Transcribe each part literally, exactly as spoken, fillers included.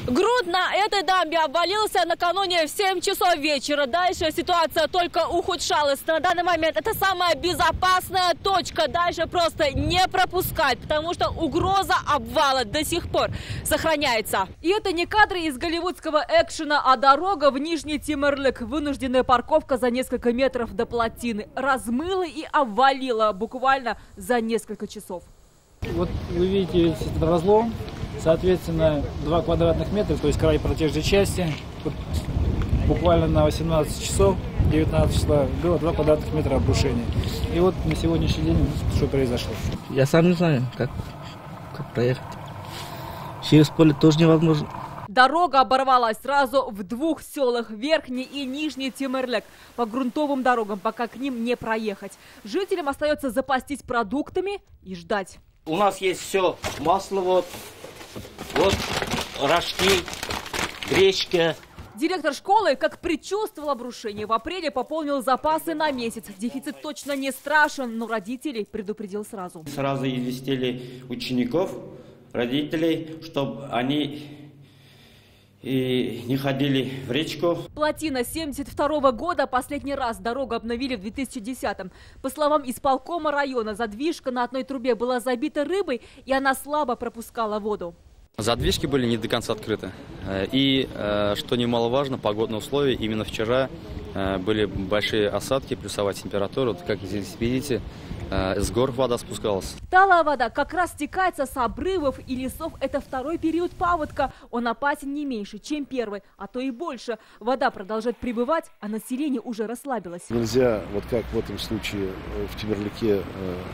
Груд на этой дамбе обвалился накануне в семь часов вечера. Дальше ситуация только ухудшалась. На данный момент это самая безопасная точка. Дальше просто не пропускать, потому что угроза обвала до сих пор сохраняется. И это не кадры из голливудского экшена, а дорога в Нижний Темирлык. Вынужденная парковка за несколько метров до плотины. Размыла и обвалила буквально за несколько часов. Вот вы видите этот разлом. Соответственно, два квадратных метра, то есть край протяжной части. Вот буквально на восемнадцать часов, девятнадцатого числа, было два квадратных метра обрушения. И вот на сегодняшний день что произошло. Я сам не знаю, как, как проехать. Через поле тоже невозможно. Дорога оборвалась сразу в двух селах, Верхний и Нижний Темирлык, по грунтовым дорогам, пока к ним не проехать. Жителям остается запастись продуктами и ждать. У нас есть все, масло вот. Вот рожки, гречка. Директор школы, как предчувствовал обрушение, в апреле пополнил запасы на месяц. Дефицит точно не страшен, но родителей предупредил сразу. Сразу известили учеников, родителей, чтобы они и не ходили в речку. Плотина семьдесят второго года. Последний раз дорогу обновили в две тысячи десятом. По словам исполкома района, задвижка на одной трубе была забита рыбой, и она слабо пропускала воду. Задвижки были не до конца открыты. И, что немаловажно, погодные условия. Именно вчера были большие осадки, плюсовая температура. Вот как здесь видите, с гор вода спускалась. Талая вода как раз стекается с обрывов и лесов. Это второй период паводка. Он опасен не меньше, чем первый, а то и больше. Вода продолжает прибывать, а население уже расслабилось. Нельзя, вот как в этом случае в Темирлыке,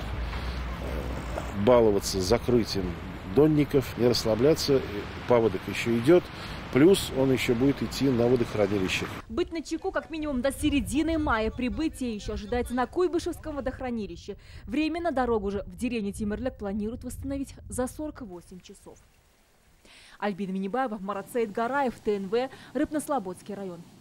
баловаться закрытием донников, не расслабляться. Паводок еще идет. Плюс он еще будет идти на водохранилищах. Быть начеку как минимум до середины мая. Прибытие еще ожидается на Куйбышевском водохранилище. Временно дорогу же в деревне Темирлык планируют восстановить за сорок восемь часов. Альбина Минибаева, Марат Саидгараев, ТНВ, Рыбнослободский район.